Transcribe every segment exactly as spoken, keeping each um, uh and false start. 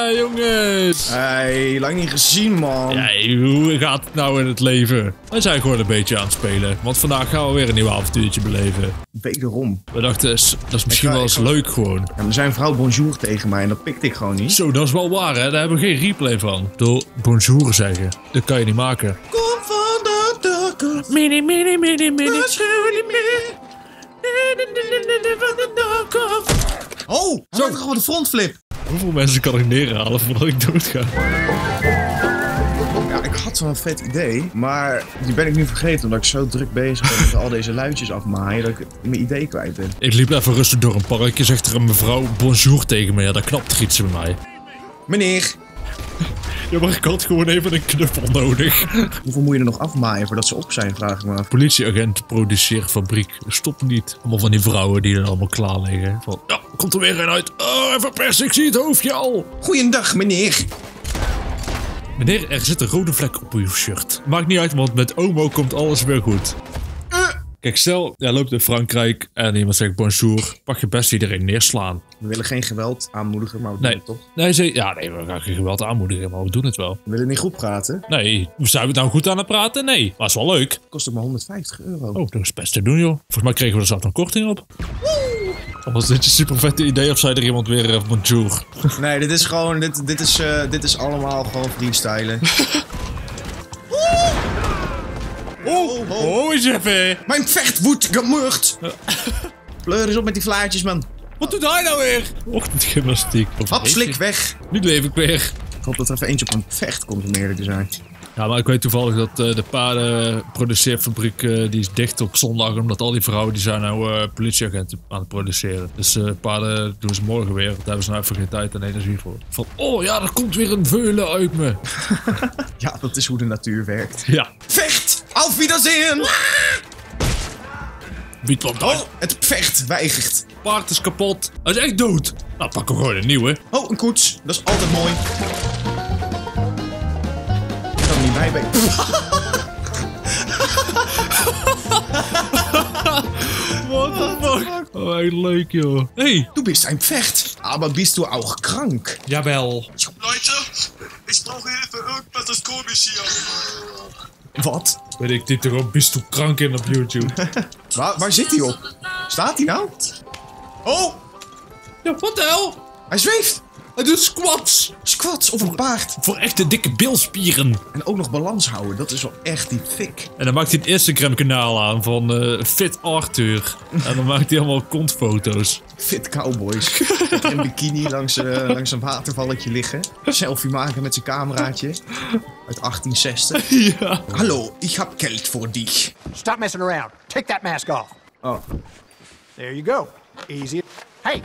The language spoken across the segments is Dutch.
Hey jongens! Hey, lang niet gezien, man. Hey, hoe gaat het nou in het leven? We zijn gewoon een beetje aan het spelen. Want vandaag gaan we weer een nieuw avontuurtje beleven. Wederom. We dachten, dat is misschien ga, wel eens leuk gewoon. Ja, er zijn vrouw bonjour tegen mij en dat pikte ik gewoon niet. Zo, dat is wel waar hè. Daar hebben we geen replay van. Door bonjour zeggen. Dat kan je niet maken. Kom van de dokken. Mini, mini, mini, mini. Oh, zo toch gewoon de frontflip. Hoeveel mensen kan ik neerhalen voordat ik doodga? Ja, ik had zo'n vet idee, maar die ben ik nu vergeten omdat ik zo druk bezig ben met al deze luidjes afmaaien dat ik mijn idee kwijt ben. Ik liep even rustig door een parkje, zegt er een mevrouw bonjour tegen me. Ja, dat knapt er iets bij mij. Meneer. Ja, maar ik had gewoon even een knuffel nodig. Hoeveel moet je er nog afmaaien voordat ze op zijn, vraag ik me af. Politieagent produceert fabriek. Stop niet. Allemaal van die vrouwen die er allemaal klaar liggen. Van, ja, komt er weer een uit. Oh, even persen, ik zie het hoofdje al. Goeiedag, meneer. Meneer, er zit een rode vlek op uw shirt. Maakt niet uit, want met Omo komt alles weer goed. Uh. Kijk, stel, jij loopt in Frankrijk en iemand zegt bonjour. Mag je best iedereen neerslaan. We willen geen geweld aanmoedigen, maar we nee. doen het toch? Nee, ze, ja, nee, we gaan geen geweld aanmoedigen, maar we doen het wel. We willen niet goed praten. Nee, zijn we nou goed aan het praten? Nee, maar is wel leuk. Kost ook maar honderdvijftig euro. Oh, dat is best te doen, joh. Volgens mij kregen we er zelf een korting op. Of was dit een super vette idee of zei er iemand weer uh, bonjour? Nee, dit is gewoon, dit, dit, is, uh, dit is allemaal gewoon freestylen. Oh, oh, oh, eens even. Mijn vecht wordt gemucht. Pleur eens op met die vlaartjes, man. Wat doet hij nou weer? Ochtendgymnastiek. Hap, slik weg. Nu leef ik weer. Ik hoop dat er even eentje op een vecht komt om eerlijk te zijn. Ja, maar ik weet toevallig dat uh, de paardenproduceerfabriek uh, die is dicht op zondag. Omdat al die vrouwen die zijn nou uh, politieagenten aan het produceren. Dus uh, paarden doen ze morgen weer. Daar hebben ze nou even geen tijd en energie voor. Van, oh ja, er komt weer een veulen uit me. Ja, dat is hoe de natuur werkt. Ja. Vecht! Auf Wiedersehen! Wie komt Oh, het vecht weigert. Paard is kapot. Hij is echt dood. Nou, pak hem gewoon een nieuwe. Oh, een koets. Dat is altijd mooi. Ik kan er niet bij bij. What the fuck? Oh, echt leuk, joh. Hey. Du bist ein Pferd, aber bist du auch krank? Jawel. Leute, ich brauche Hilfe, irgendwas ist komisch hier. Wat? Weet ik, dit toch ook bist u krank in op YouTube. Waar, waar zit hij op? Staat hij nou? Oh! Ja, wat de hel? Hij zweeft! Hij doet squats. Squats op een paard. Voor echte dikke bilspieren. En ook nog balans houden, dat is wel echt die fik. En dan maakt hij een Instagram kanaal aan van uh, Fit Arthur. En dan maakt hij allemaal kontfoto's. Fit cowboys. Met een bikini langs, uh, langs een watervalletje liggen. Selfie maken met zijn cameraatje. Uit achttien zestig. Ja. Hallo, ik heb geld voor dich. Stop messing around. Take that mask off. Oh. There you go. Easy. Hey.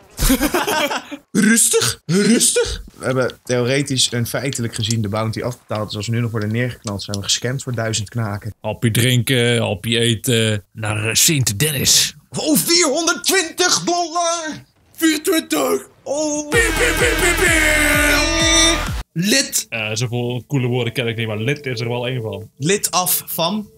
Rustig, rustig. We hebben theoretisch en feitelijk gezien de bounty afbetaald. Dus als we nu nog worden neergeknald, zijn we gescamd voor duizend knaken. Hapje drinken, hapje eten. Naar uh, Sint Dennis. Oh, vierhonderdtwintig dollar! vierentwintig! Oh! Piep, piep, piep, piep, piep. Lid! Uh, zoveel coole woorden ken ik niet, maar lid is er wel één van. Lid af van...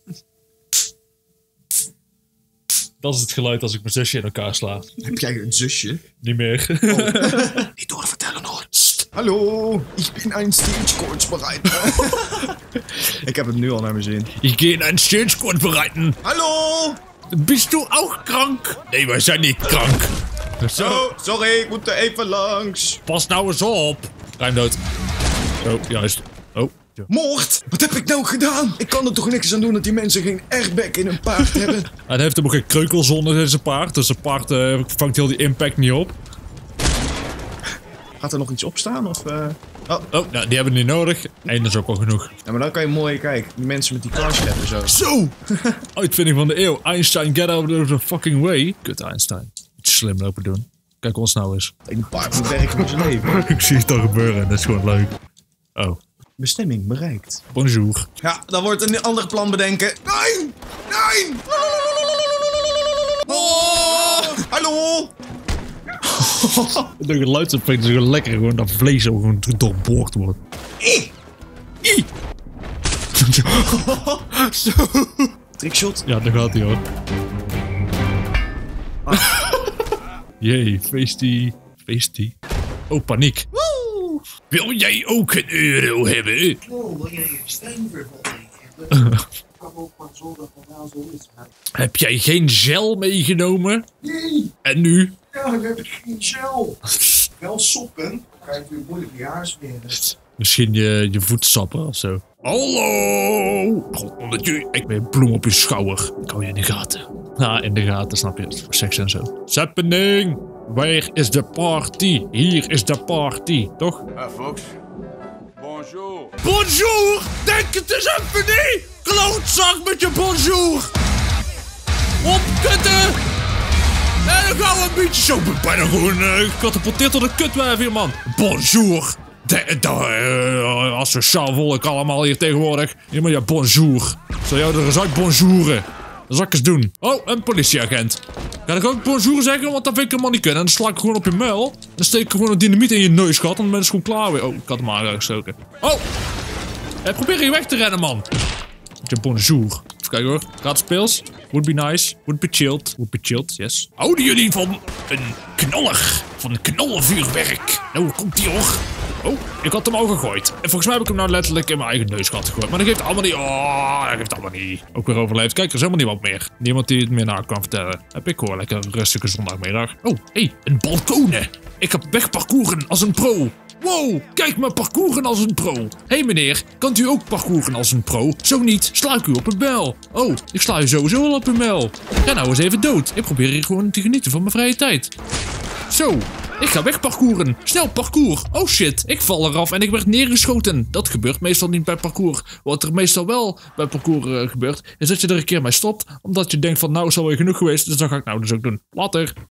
Dat is het geluid als ik mijn zusje in elkaar sla. Heb jij een zusje? Niet meer. Oh. Niet doorvertellen hoor. Sst. Hallo, ik ben een Stage bereid. Ik heb het nu al naar mijn zin. Ik ga een Stage bereiten. Hallo! Bist du auch krank? Nee, wij zijn niet krank. Zo, oh, sorry, ik moet er even langs. Pas nou eens op. Rijmdood. Oh, juist. Oh. Ja. Moord! Wat heb ik nou gedaan? Ik kan er toch niks aan doen dat die mensen geen airbag in hun paard hebben? Hij heeft hem ook geen kreukelzone in zijn paard. Dus zijn paard uh, vangt heel die impact niet op. Gaat er nog iets op staan? Of, uh... Oh, oh nou, die hebben we niet nodig. Eén is ook wel genoeg. Ja, maar dan kan je mooi, kijk, die mensen met die carshap en zo. Zo! Uitvinding van de eeuw. Einstein, get out of the fucking way. Kut Einstein. Iets slim lopen doen. Kijk ons nou eens. Een paard moet werken met zijn leven. Ik zie het al gebeuren. Dat is gewoon leuk. Oh. Bestemming bereikt. Bonjour. Ja, dan wordt een ander plan bedenken. Nee! Nee! Oh! Hallo! De geluidseffecten is gewoon lekker. Gewoon dat vlees ook gewoon doorboord wordt. I! I! Zo. Trickshot. Ja, daar gaat hij hoor. Ah. Jee, feestie. Feestie. Oh, paniek. Woe! Wil jij ook een euro hebben? Oh, wil jij een steenvervolging hebben? Ik kan ook maar zorgen dat het nou zo is. Maar... Heb jij geen gel meegenomen? Nee, En nu? ja, dan heb ik geen gel. Wel soppen. Kijk, weer moeilijk je haar smeren. Misschien je, je voetstappen of zo. Hallo! God, ik ben een bloem op je schouder. Ik hou je in de gaten. Ja, in de gaten, snap je. Seks en zo. Zappening! Waar is de party? Hier is de party, toch? Ah, folks. Bonjour. Bonjour! Denk het eens even niet! Klootzak met je bonjour! Opkutten! En dan gaan we een beetje zo. Ik ben bijna gewoon uh, gecatapulteerd tot een kutwijf hier, man. Bonjour! De, de, uh, asociaal volk allemaal hier tegenwoordig. Ja, maar ja, bonjour. Zal jou er eens uit bonjouren? Dat zal ik eens doen. Oh, een politieagent. Kan ik ook bonjour zeggen? Want dat vind ik helemaal niet kunnen. En dan sla ik gewoon op je muil. Dan steek ik gewoon een dynamiet in je neus, schat. En dan ben je gewoon klaar weer. Oh, ik had hem aangestoken. Oh! Hey, probeer hier weg te rennen, man. Met je bonjour. Even kijken hoor. Gaat speels. Would be nice. Would be chilled. Would be chilled, yes. Houden jullie van een knaller? Van een knallenvuurwerk? Nou, komt die hoor. Oh, ik had hem al gegooid. En volgens mij heb ik hem nou letterlijk in mijn eigen neusgat gegooid. Maar dat geeft allemaal niet. Oh, dat geeft allemaal niet. Ook weer overleefd. Kijk, er is helemaal niemand meer. Niemand die het meer na kan vertellen. Heb ik hoor. Lekker een rustige zondagmiddag. Oh, hé, hey, een balkonen. Ik heb wegparcouren als een pro. Wow, kijk me parcouren als een pro. Hé hey meneer, kan u ook parcouren als een pro? Zo niet, sla ik u op een bel. Oh, ik sla u sowieso wel op een bel. Ga nou eens even dood. Ik probeer hier gewoon te genieten van mijn vrije tijd. Zo, ik ga wegparcouren. Snel parcours. Oh shit, ik val eraf en ik werd neergeschoten. Dat gebeurt meestal niet bij parcours. Wat er meestal wel bij parcours uh, gebeurt, is dat je er een keer mee stopt. Omdat je denkt van nou is alweer genoeg geweest. Dus dat ga ik nou dus ook doen. Later.